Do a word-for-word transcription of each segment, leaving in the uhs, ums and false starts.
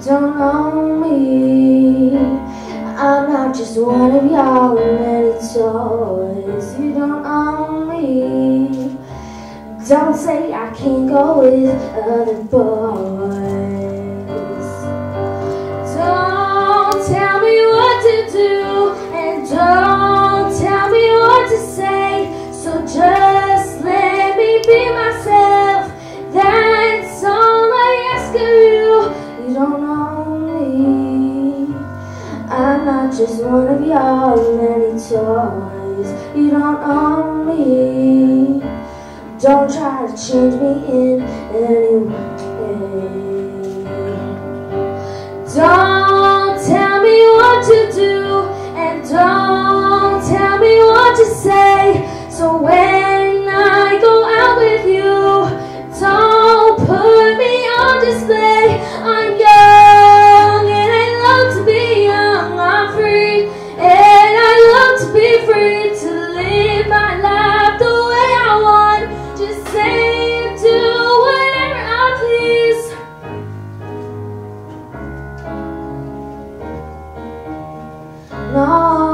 don't know me. I'm not just one of your many toys. You don't own me. Don't say I can't go with other boys. Don't tell me what to do, and don't tell me what to say. So just let me be myself. That's all I ask of you. You don't know me. I'm not just one of your many toys. You don't own me. Don't try to change me in any way. Don't tell me what to do, and don't tell me what to say. So when I go out with you, don't put me on display. I'm young and I love to be young. I'm free and I love to be free to live my life the way I want. Just say and do whatever I please. No,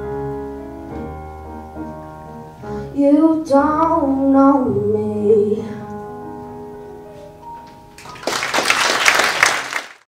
you don't know me.